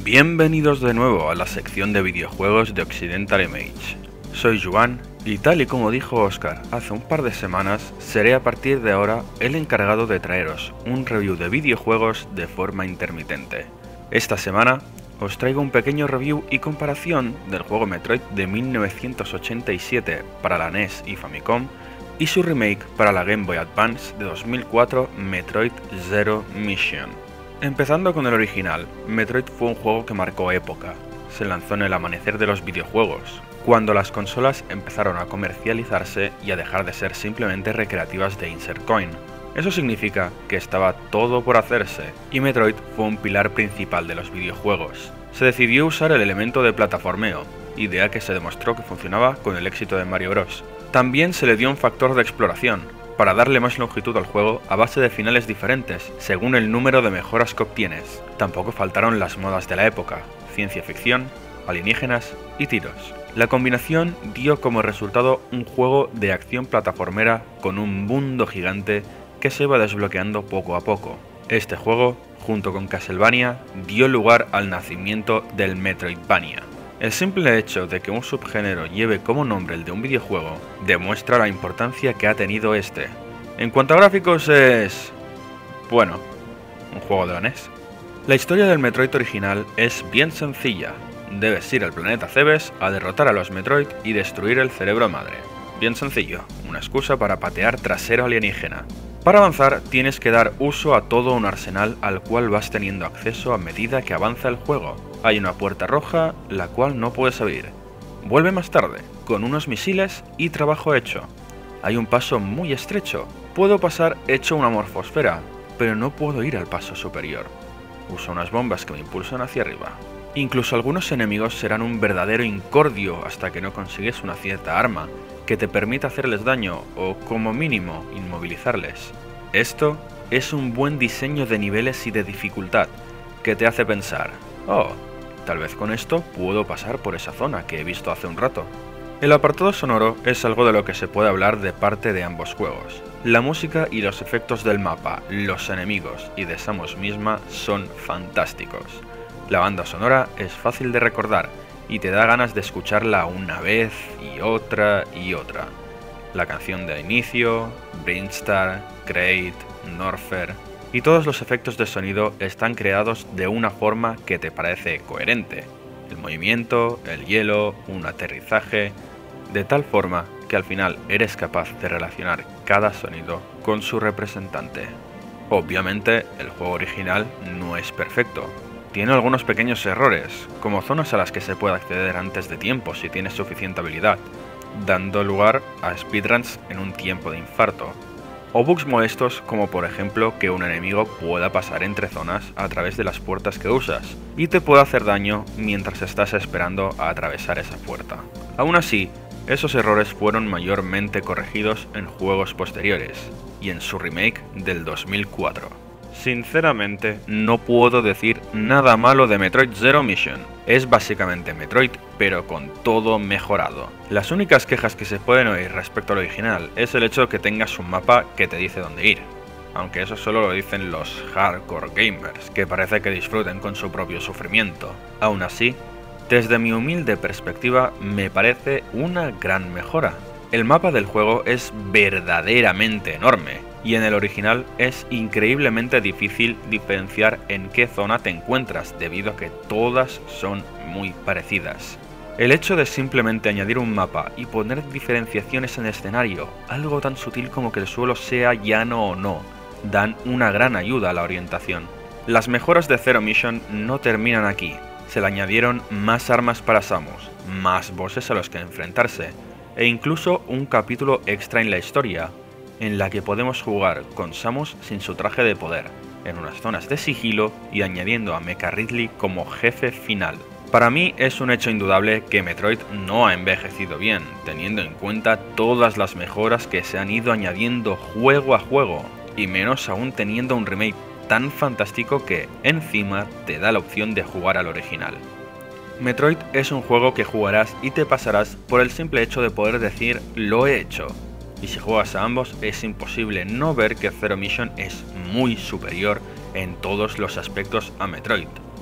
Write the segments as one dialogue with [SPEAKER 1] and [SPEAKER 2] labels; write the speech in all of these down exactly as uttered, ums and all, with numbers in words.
[SPEAKER 1] Bienvenidos de nuevo a la sección de videojuegos de Occidental Image. Soy Joan y tal y como dijo Oscar hace un par de semanas, seré a partir de ahora el encargado de traeros un review de videojuegos de forma intermitente. Esta semana os traigo un pequeño review y comparación del juego Metroid de mil novecientos ochenta y siete para la N E S y Famicom y su remake para la Game Boy Advance de dos mil cuatro, Metroid Zero Mission. Empezando con el original, Metroid fue un juego que marcó época. Se lanzó en el amanecer de los videojuegos, cuando las consolas empezaron a comercializarse y a dejar de ser simplemente recreativas de insert coin. Eso significa que estaba todo por hacerse, y Metroid fue un pilar principal de los videojuegos. Se decidió usar el elemento de plataformeo, idea que se demostró que funcionaba con el éxito de Mario Bros. También se le dio un factor de exploración, para darle más longitud al juego a base de finales diferentes, según el número de mejoras que obtienes. Tampoco faltaron las modas de la época, ciencia ficción, alienígenas y tiros. La combinación dio como resultado un juego de acción plataformera con un mundo gigante que se iba desbloqueando poco a poco. Este juego, junto con Castlevania, dio lugar al nacimiento del Metroidvania. El simple hecho de que un subgénero lleve como nombre el de un videojuego demuestra la importancia que ha tenido este. En cuanto a gráficos es... bueno, un juego de la N E S. La historia del Metroid original es bien sencilla. Debes ir al planeta Cebes a derrotar a los Metroid y destruir el cerebro madre. Bien sencillo, una excusa para patear trasero alienígena. Para avanzar tienes que dar uso a todo un arsenal al cual vas teniendo acceso a medida que avanza el juego. Hay una puerta roja, la cual no puedes abrir. Vuelve más tarde, con unos misiles y trabajo hecho. Hay un paso muy estrecho. Puedo pasar hecho una morfosfera, pero no puedo ir al paso superior. Uso unas bombas que me impulsan hacia arriba. Incluso algunos enemigos serán un verdadero incordio hasta que no consigues una cierta arma que te permita hacerles daño o, como mínimo, inmovilizarles. Esto es un buen diseño de niveles y de dificultad que te hace pensar, oh, tal vez con esto puedo pasar por esa zona que he visto hace un rato. El apartado sonoro es algo de lo que se puede hablar de parte de ambos juegos. La música y los efectos del mapa, los enemigos y de Samus misma son fantásticos. La banda sonora es fácil de recordar y te da ganas de escucharla una vez y otra y otra. La canción de inicio, Brinstar, Great, Norfair y todos los efectos de sonido están creados de una forma que te parece coherente. El movimiento, el hielo, un aterrizaje, de tal forma que al final eres capaz de relacionar cada sonido con su representante. Obviamente, el juego original no es perfecto. Tiene algunos pequeños errores, como zonas a las que se puede acceder antes de tiempo si tienes suficiente habilidad, dando lugar a speedruns en un tiempo de infarto. O bugs molestos como por ejemplo que un enemigo pueda pasar entre zonas a través de las puertas que usas y te pueda hacer daño mientras estás esperando a atravesar esa puerta. Aún así, esos errores fueron mayormente corregidos en juegos posteriores y en su remake del dos mil cuatro. Sinceramente, no puedo decir nada malo de Metroid Zero Mission. Es básicamente Metroid, pero con todo mejorado. Las únicas quejas que se pueden oír respecto al original es el hecho de que tengas un mapa que te dice dónde ir. Aunque eso solo lo dicen los hardcore gamers, que parece que disfruten con su propio sufrimiento. Aún así, desde mi humilde perspectiva, me parece una gran mejora. El mapa del juego es verdaderamente enorme, y en el original es increíblemente difícil diferenciar en qué zona te encuentras debido a que todas son muy parecidas. El hecho de simplemente añadir un mapa y poner diferenciaciones en el escenario, algo tan sutil como que el suelo sea llano o no, dan una gran ayuda a la orientación. Las mejoras de Zero Mission no terminan aquí, se le añadieron más armas para Samus, más bosses a los que enfrentarse, e incluso un capítulo extra en la historia, en la que podemos jugar con Samus sin su traje de poder, en unas zonas de sigilo y añadiendo a Mecha Ridley como jefe final. Para mí es un hecho indudable que Metroid no ha envejecido bien, teniendo en cuenta todas las mejoras que se han ido añadiendo juego a juego, y menos aún teniendo un remake tan fantástico que, encima, te da la opción de jugar al original. Metroid es un juego que jugarás y te pasarás por el simple hecho de poder decir lo he hecho. Y si juegas a ambos es imposible no ver que Zero Mission es muy superior en todos los aspectos a Metroid.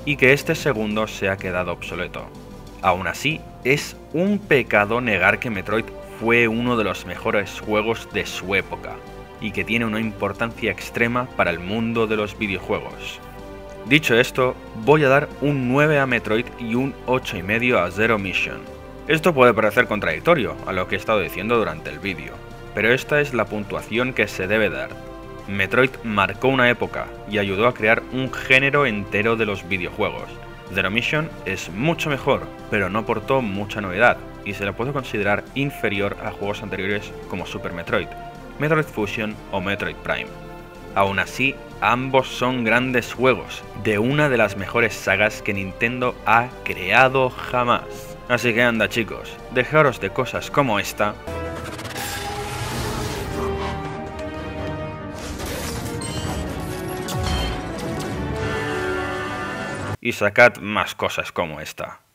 [SPEAKER 1] y que este segundo se ha quedado obsoleto. Aún así, es un pecado negar que Metroid fue uno de los mejores juegos de su época, y que tiene una importancia extrema para el mundo de los videojuegos. Dicho esto, voy a dar un nueve a Metroid y un ocho y medio a Zero Mission. Esto puede parecer contradictorio a lo que he estado diciendo durante el vídeo, pero esta es la puntuación que se debe dar. Metroid marcó una época y ayudó a crear un género entero de los videojuegos. Zero Mission es mucho mejor, pero no aportó mucha novedad, y se le puede considerar inferior a juegos anteriores como Super Metroid, Metroid Fusion o Metroid Prime. Aún así, ambos son grandes juegos, de una de las mejores sagas que Nintendo ha creado jamás. Así que anda chicos, dejaros de cosas como esta y sacad más cosas como esta.